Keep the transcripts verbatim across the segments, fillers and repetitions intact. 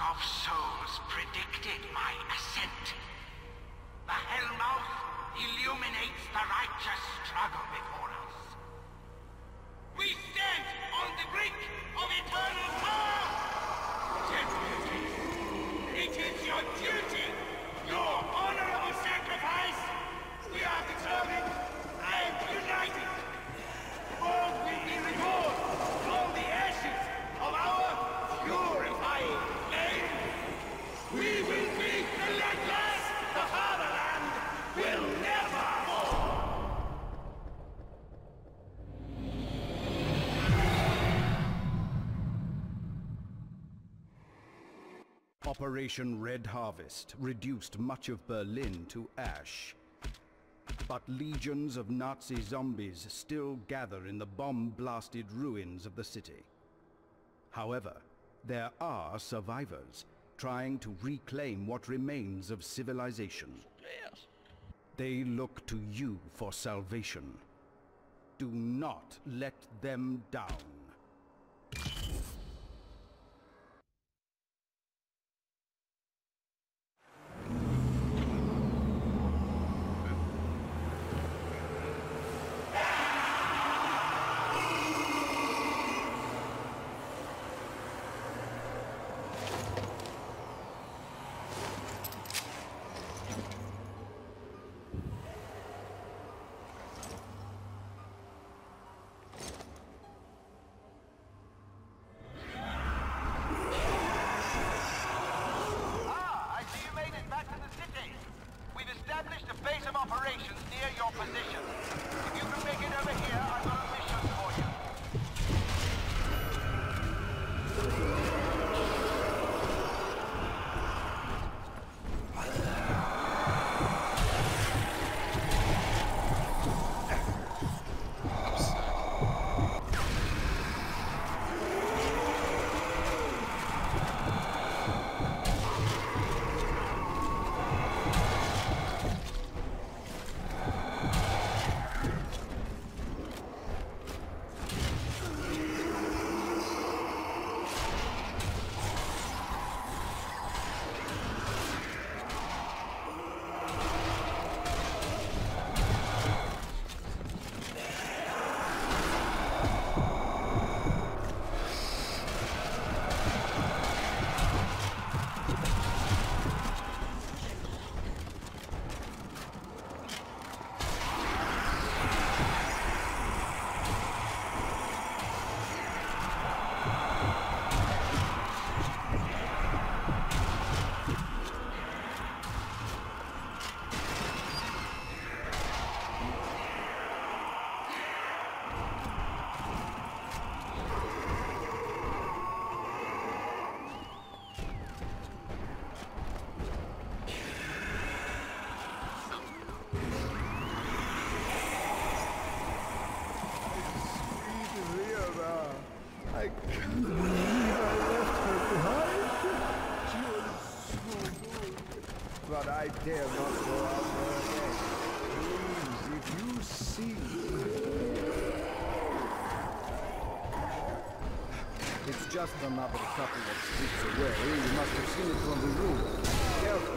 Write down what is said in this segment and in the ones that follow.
of souls predicted my ascent. The Hellmouth illuminates the righteous struggle before us. We stand on the brink of eternal power! Gentlemen, it is your duty, your honorable sacrifice! We are determined and united! All will be reborn from the ashes of our purifying flame! We will be relentless! The fatherland will never fall! Operation Red Harvest reduced much of Berlin to ash. But legions of Nazi zombies still gather in the bomb-blasted ruins of the city. However, there are survivors trying to reclaim what remains of civilization. Yes. They look to you for salvation. Do not let them down. Operations near your position. If you can make it over here, I've got a mission for you. I can't believe I left her behind. She was so good. But I dare not go out there again. Please, if you see... It's just another couple of streets away. You must have seen it from the roof. Careful.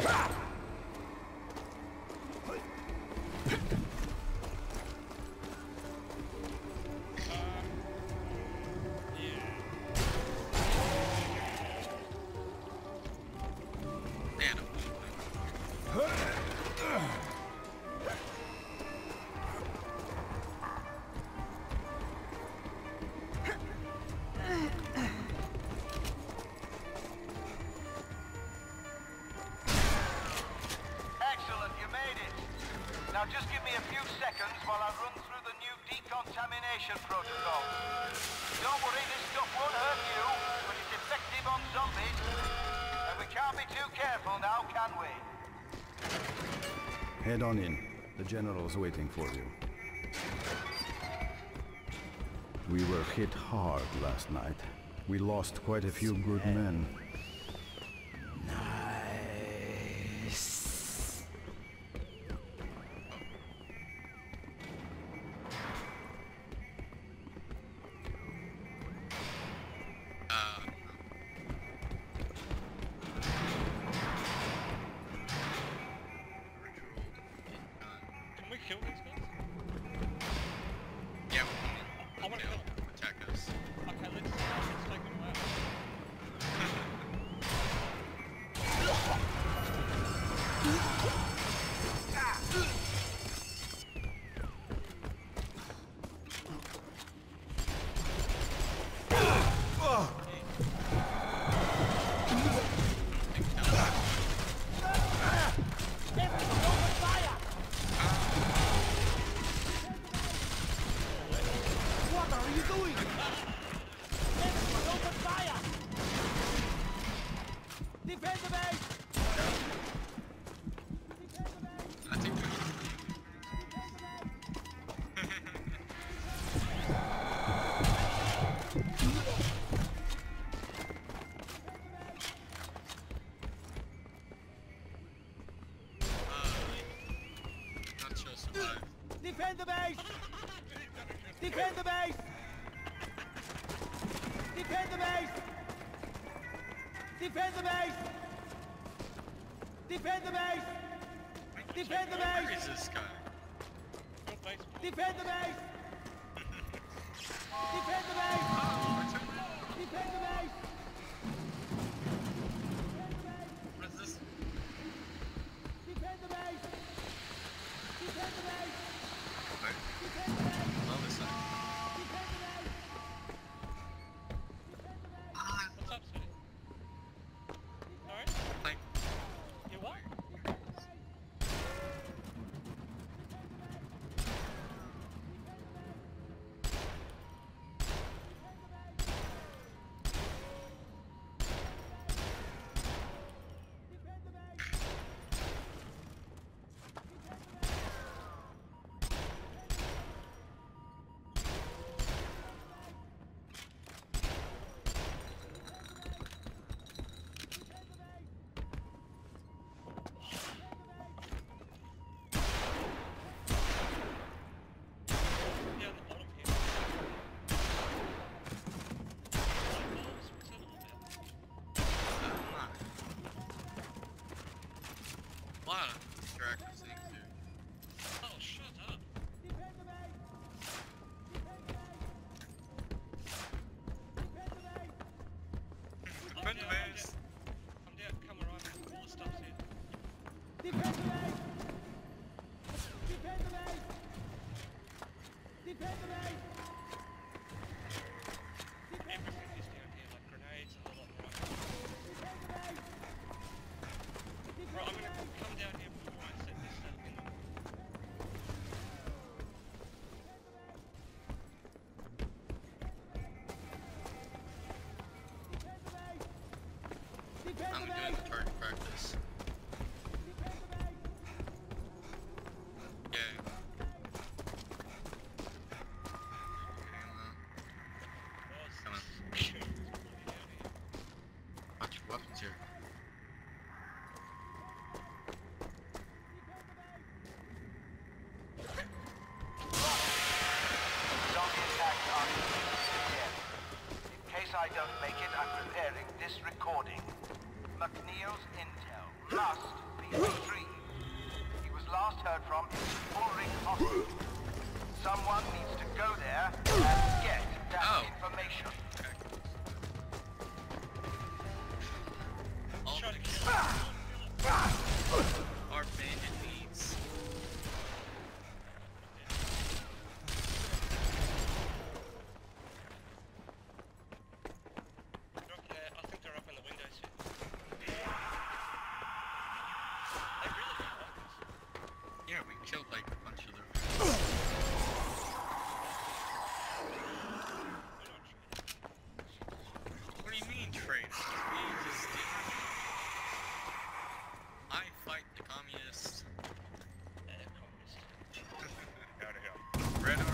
Now just give me a few seconds while I run through the new decontamination protocol. Don't worry, this stuff won't hurt you, but it's effective on zombies. And we can't be too careful now, can we? Head on in. The General's waiting for you. We were hit hard last night. We lost quite a few good men. Kill these guys? Yeah, I want to kill them. Attack us. Okay, let's, let's take them out. Defend the base! I think not sure survive. Defend the base! Defend the base! Defend the base! Defend the base! Defend the base! Defend the Where base! is this guy? Defend the base! Defend the base! Oh, it's over. Defend the base! What is this? Defend the base! Defend the base! Wait, Defend the base! on this side. Defend the base! Ah, What's up, City? Sorry? like, You what? Yeah, on the bottom here. ah. Wow, your accuracy too. Oh, shut up. Defend the base! Defend the base! Defend the base! Defend the base. I'm down, come around, all the stuff's here. Defend the base! Defend the base! Defend the base! Everything is down here, like grenades and a lot more. Defend the base! Right, I'm gonna come down here before I set this up in the... Defend I'm the doing base! the target practice. Defend the base! Yeah. Come on. Watch your weapons here. Zombie attacks are again. In case I don't make it, I'm preparing this recording. McNeil's intel. Must three. He was last heard from in Bullring Hospital. Someone needs to go there and get that Oh. information. Okay. All Try to the kill our bandit needs. Look, uh, I think they're up in the windows here. They really don't like us. Yeah, we killed like a bunch of them. We're not traitors. What do you mean, traitor? We just did. I fight the communists. Uh, communist. Out of here. Red Army.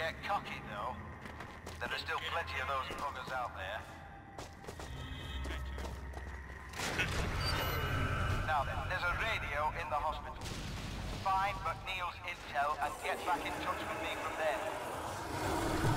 get cocky, though. There are still plenty of those buggers out there. Now then, there's a radio in the hospital. Find McNeil's intel and get back in touch with me from there.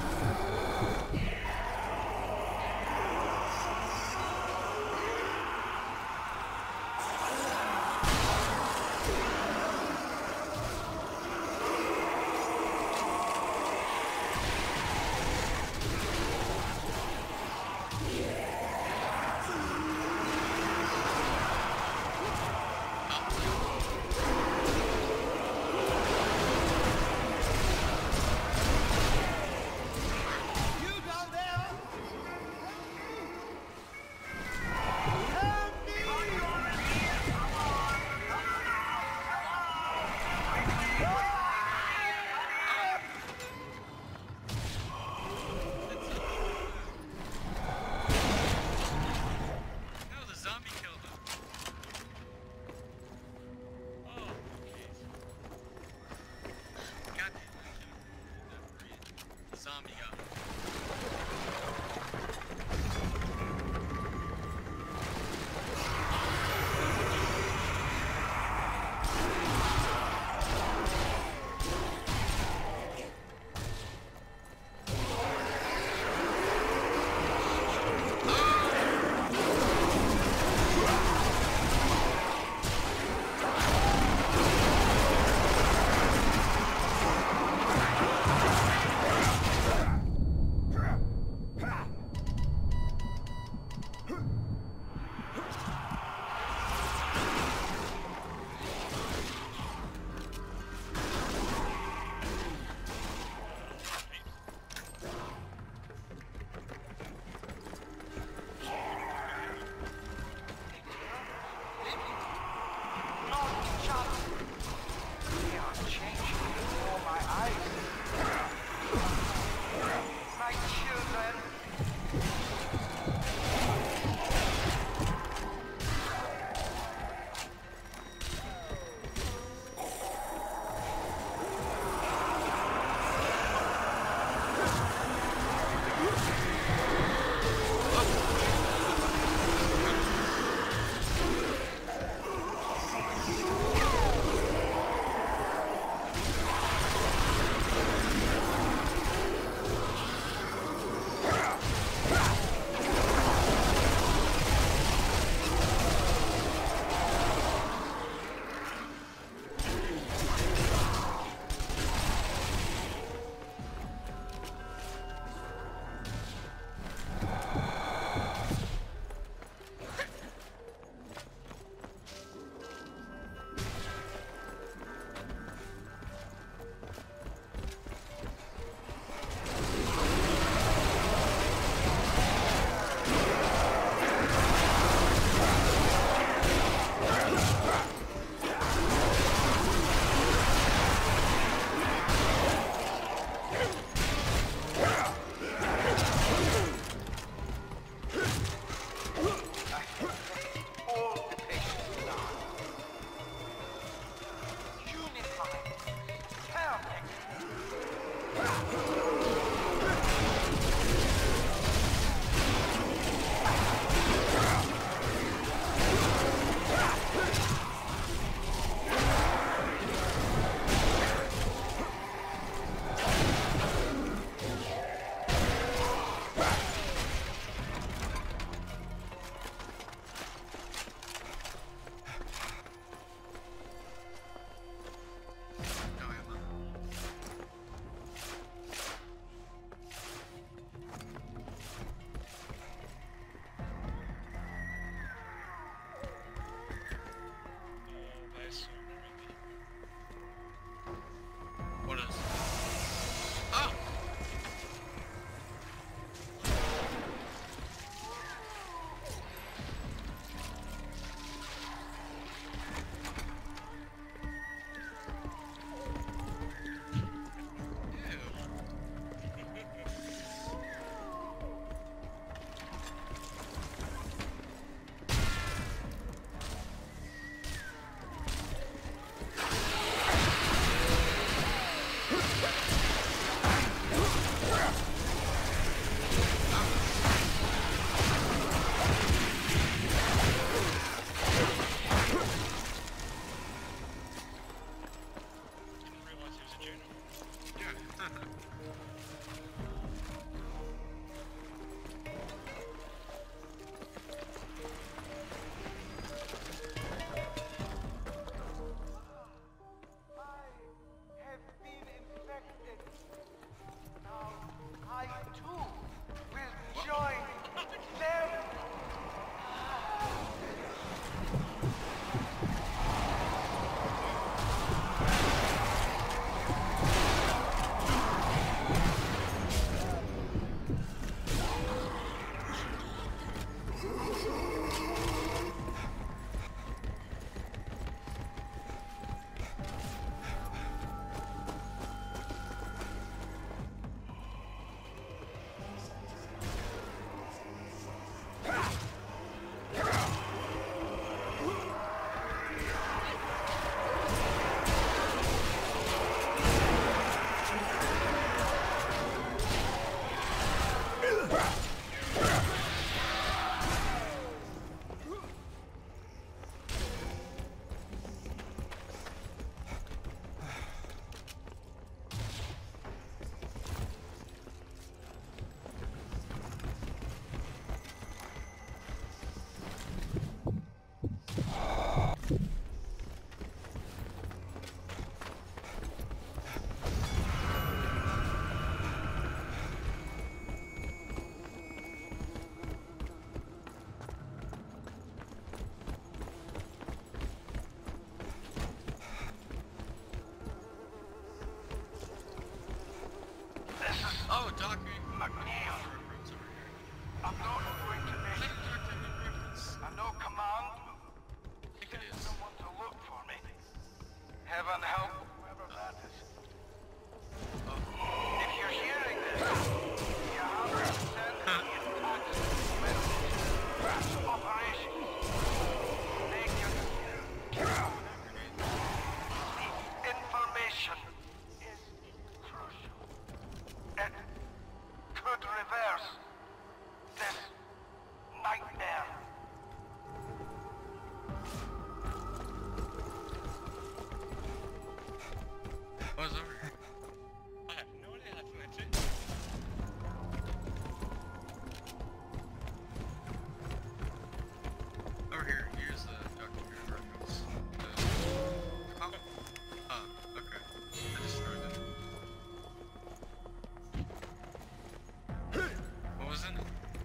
Oh, Doctor. McNeil, Reference over here. I'm not going to Is make that a Doctor Who reference? I know command I think it is. someone to look for me. Heaven help whoever that is. If you're hearing this, you have to send the attacks operation. Make your the information is crucial. It could reverse this nightmare. What's over here? I have no idea how to enter it. Over here, here's the Doctor Who reference. The... Oh. Oh, okay. I destroyed it. What was in it?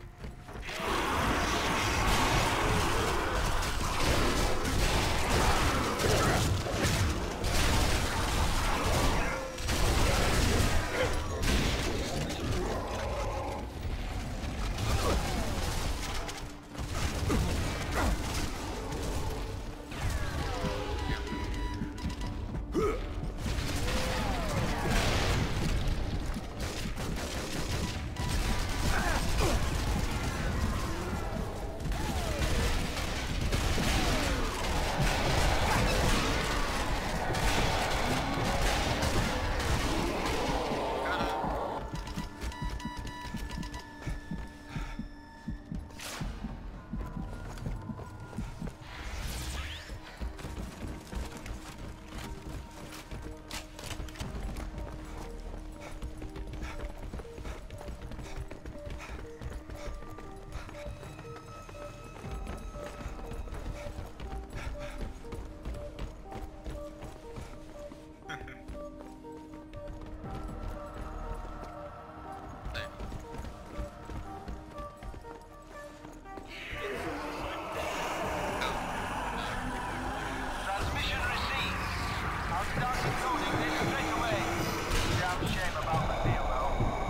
Transmission received. I'll start decoding this straight away. Damn shame about McNeil, though.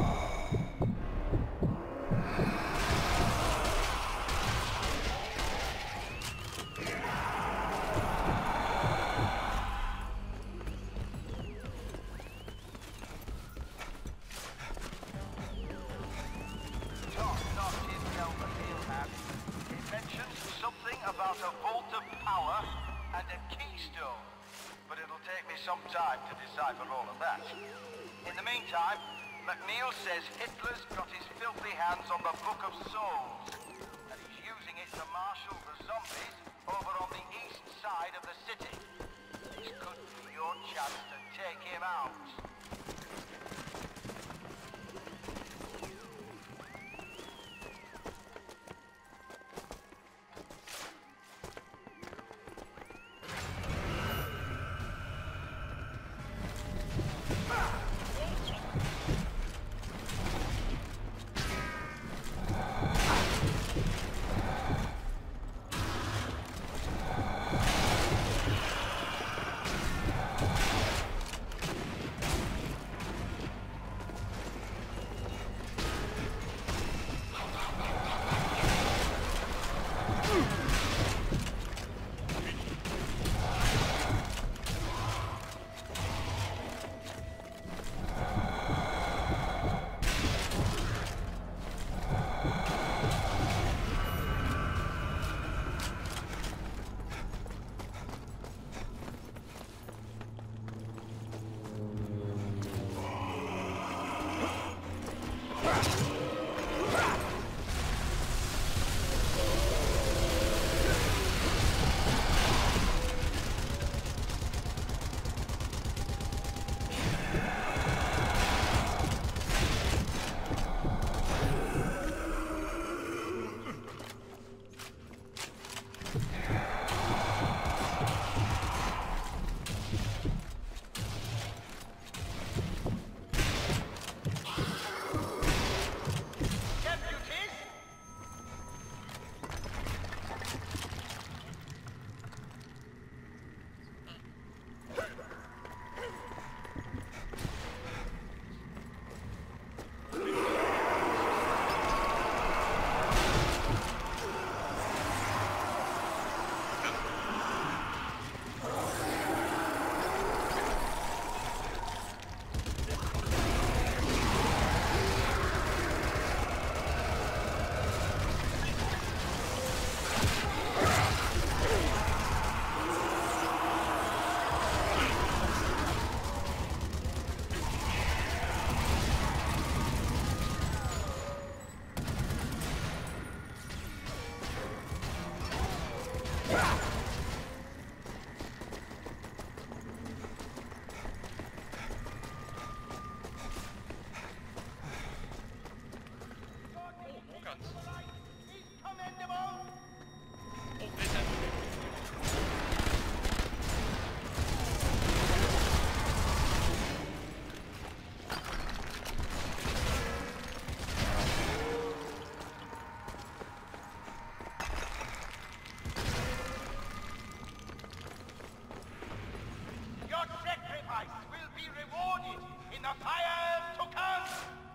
Talk knocked intel McNeil had. He mentioned something about a vault of power and a keystone, but it'll take me some time to decipher all of that. In the meantime, McNeil says Hitler's got his filthy hands on the Book of Souls, and he's using it to marshal the zombies over on the east side of the city. This could be your chance to take him out. be rewarded in the fire to come!